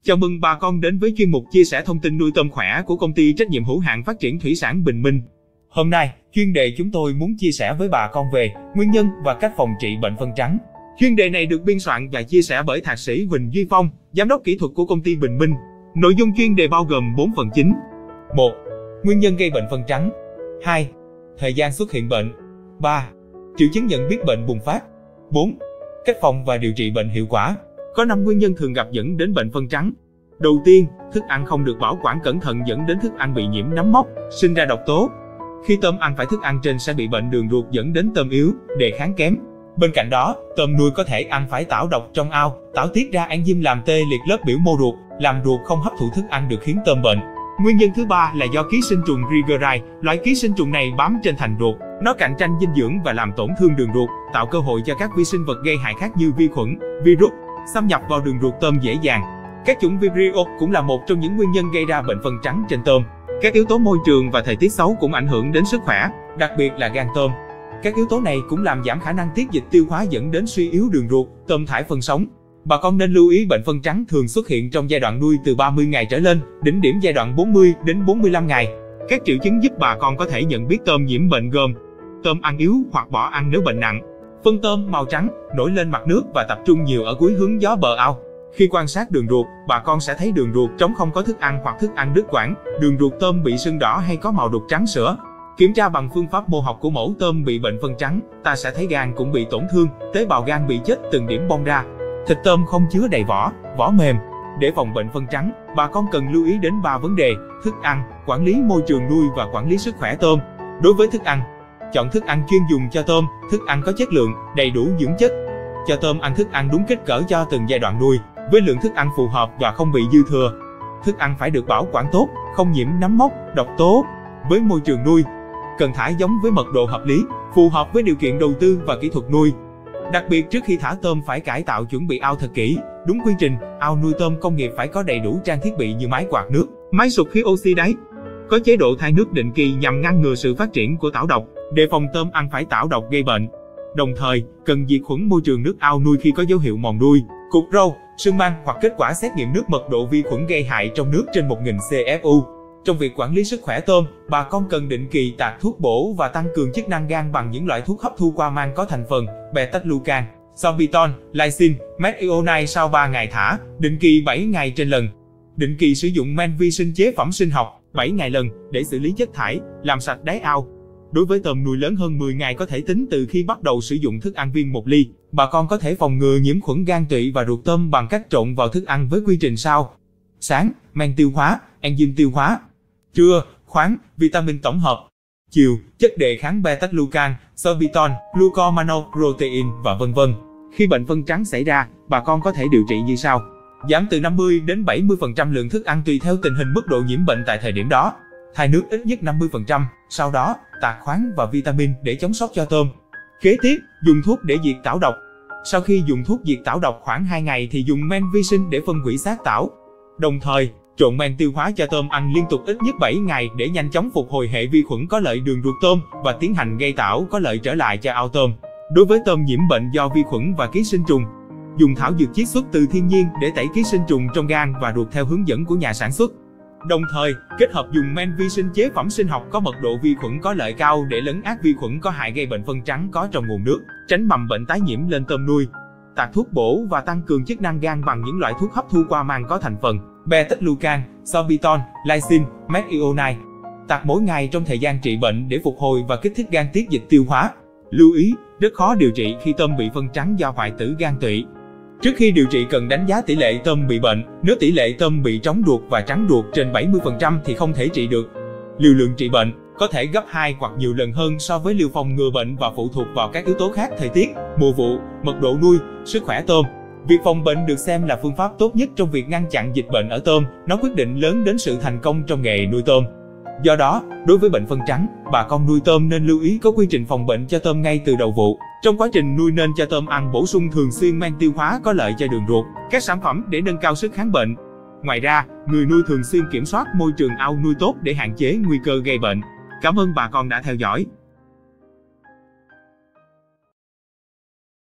Chào mừng bà con đến với chuyên mục chia sẻ thông tin nuôi tôm khỏe của công ty trách nhiệm hữu hạn phát triển thủy sản Bình Minh. Hôm nay, chuyên đề chúng tôi muốn chia sẻ với bà con về nguyên nhân và cách phòng trị bệnh phân trắng. Chuyên đề này được biên soạn và chia sẻ bởi Thạc sĩ Huỳnh Duy Phong, giám đốc kỹ thuật của công ty Bình Minh. Nội dung chuyên đề bao gồm 4 phần chính. 1. Nguyên nhân gây bệnh phân trắng. 2. Thời gian xuất hiện bệnh. 3. Triệu chứng nhận biết bệnh bùng phát. 4. Cách phòng và điều trị bệnh hiệu quả. Có 5 nguyên nhân thường gặp dẫn đến bệnh phân trắng. Đầu tiên, thức ăn không được bảo quản cẩn thận dẫn đến thức ăn bị nhiễm nấm mốc, sinh ra độc tố. Khi tôm ăn phải thức ăn trên sẽ bị bệnh đường ruột dẫn đến tôm yếu, đề kháng kém. Bên cạnh đó, tôm nuôi có thể ăn phải tảo độc trong ao, tảo tiết ra enzyme làm tê liệt lớp biểu mô ruột, làm ruột không hấp thụ thức ăn được khiến tôm bệnh. Nguyên nhân thứ ba là do ký sinh trùng Rigerai, loại ký sinh trùng này bám trên thành ruột, nó cạnh tranh dinh dưỡng và làm tổn thương đường ruột, tạo cơ hội cho các vi sinh vật gây hại khác như vi khuẩn, virus xâm nhập vào đường ruột tôm dễ dàng. Các chủng Vibrio cũng là một trong những nguyên nhân gây ra bệnh phân trắng trên tôm. Các yếu tố môi trường và thời tiết xấu cũng ảnh hưởng đến sức khỏe, đặc biệt là gan tôm. Các yếu tố này cũng làm giảm khả năng tiết dịch tiêu hóa dẫn đến suy yếu đường ruột, tôm thải phân sống. Bà con nên lưu ý bệnh phân trắng thường xuất hiện trong giai đoạn nuôi từ 30 ngày trở lên, đỉnh điểm giai đoạn 40 đến 45 ngày. Các triệu chứng giúp bà con có thể nhận biết tôm nhiễm bệnh gồm: tôm ăn yếu hoặc bỏ ăn nếu bệnh nặng, phân tôm màu trắng, nổi lên mặt nước và tập trung nhiều ở cuối hướng gió bờ ao. Khi quan sát đường ruột, bà con sẽ thấy đường ruột trống không có thức ăn hoặc thức ăn đứt quãng, đường ruột tôm bị sưng đỏ hay có màu đục trắng sữa. Kiểm tra bằng phương pháp mô học của mẫu tôm bị bệnh phân trắng, ta sẽ thấy gan cũng bị tổn thương, tế bào gan bị chết từng điểm bong ra. Thịt tôm không chứa đầy vỏ, vỏ mềm. Để phòng bệnh phân trắng, bà con cần lưu ý đến 3 vấn đề: thức ăn, quản lý môi trường nuôi và quản lý sức khỏe tôm. Đối với thức ăn, chọn thức ăn chuyên dùng cho tôm, thức ăn có chất lượng, đầy đủ dưỡng chất. Cho tôm ăn thức ăn đúng kích cỡ cho từng giai đoạn nuôi, với lượng thức ăn phù hợp và không bị dư thừa. Thức ăn phải được bảo quản tốt, không nhiễm nấm mốc, độc tố. Với môi trường nuôi, cần thả giống với mật độ hợp lý, phù hợp với điều kiện đầu tư và kỹ thuật nuôi. Đặc biệt trước khi thả tôm phải cải tạo chuẩn bị ao thật kỹ, đúng quy trình. Ao nuôi tôm công nghiệp phải có đầy đủ trang thiết bị như máy quạt nước, máy sụp khí oxy đáy. Có chế độ thay nước định kỳ nhằm ngăn ngừa sự phát triển của tảo độc, đề phòng tôm ăn phải tảo độc gây bệnh. Đồng thời, cần diệt khuẩn môi trường nước ao nuôi khi có dấu hiệu mòn đuôi, cục râu, sưng mang hoặc kết quả xét nghiệm nước mật độ vi khuẩn gây hại trong nước trên 1000 CFU. Trong việc quản lý sức khỏe tôm, bà con cần định kỳ tạt thuốc bổ và tăng cường chức năng gan bằng những loại thuốc hấp thu qua mang có thành phần beta-glucan, sorbitol, lysine, methionine sau 3 ngày thả, định kỳ 7 ngày trên lần. Định kỳ sử dụng men vi sinh chế phẩm sinh học 7 ngày lần để xử lý chất thải, làm sạch đáy ao. Đối với tôm nuôi lớn hơn 10 ngày có thể tính từ khi bắt đầu sử dụng thức ăn viên 1 ly, bà con có thể phòng ngừa nhiễm khuẩn gan tụy và ruột tôm bằng cách trộn vào thức ăn với quy trình sau. Sáng, men tiêu hóa, enzyme tiêu hóa. Trưa, khoáng, vitamin tổng hợp. Chiều, chất đề kháng beta-glucan, sorbitol, glucomannoprotein và vân vân. Khi bệnh phân trắng xảy ra, bà con có thể điều trị như sau: giảm từ 50 đến 70% lượng thức ăn tùy theo tình hình mức độ nhiễm bệnh tại thời điểm đó. Thay nước ít nhất 50%, sau đó tạt khoáng và vitamin để chống sót cho tôm. Kế tiếp, dùng thuốc để diệt tảo độc. Sau khi dùng thuốc diệt tảo độc khoảng 2 ngày thì dùng men vi sinh để phân hủy xác tảo. Đồng thời, trộn men tiêu hóa cho tôm ăn liên tục ít nhất 7 ngày để nhanh chóng phục hồi hệ vi khuẩn có lợi đường ruột tôm và tiến hành gây tảo có lợi trở lại cho ao tôm. Đối với tôm nhiễm bệnh do vi khuẩn và ký sinh trùng, dùng thảo dược chiết xuất từ thiên nhiên để tẩy ký sinh trùng trong gan và ruột theo hướng dẫn của nhà sản xuất. Đồng thời, kết hợp dùng men vi sinh chế phẩm sinh học có mật độ vi khuẩn có lợi cao để lấn át vi khuẩn có hại gây bệnh phân trắng có trong nguồn nước, tránh mầm bệnh tái nhiễm lên tôm nuôi. Tạt thuốc bổ và tăng cường chức năng gan bằng những loại thuốc hấp thu qua mang có thành phần beta-glucan, sorbitol, lysine, methionine. Tạt mỗi ngày trong thời gian trị bệnh để phục hồi và kích thích gan tiết dịch tiêu hóa. Lưu ý, rất khó điều trị khi tôm bị phân trắng do hoại tử gan tụy. Trước khi điều trị cần đánh giá tỷ lệ tôm bị bệnh, nếu tỷ lệ tôm bị trống ruột và trắng ruột trên 70% thì không thể trị được. Liều lượng trị bệnh có thể gấp 2 hoặc nhiều lần hơn so với liều phòng ngừa bệnh và phụ thuộc vào các yếu tố khác: thời tiết, mùa vụ, mật độ nuôi, sức khỏe tôm. Việc phòng bệnh được xem là phương pháp tốt nhất trong việc ngăn chặn dịch bệnh ở tôm, nó quyết định lớn đến sự thành công trong nghề nuôi tôm. Do đó, đối với bệnh phân trắng, bà con nuôi tôm nên lưu ý có quy trình phòng bệnh cho tôm ngay từ đầu vụ. Trong quá trình nuôi nên cho tôm ăn bổ sung thường xuyên men tiêu hóa có lợi cho đường ruột, các sản phẩm để nâng cao sức kháng bệnh. Ngoài ra, người nuôi thường xuyên kiểm soát môi trường ao nuôi tốt để hạn chế nguy cơ gây bệnh. Cảm ơn bà con đã theo dõi.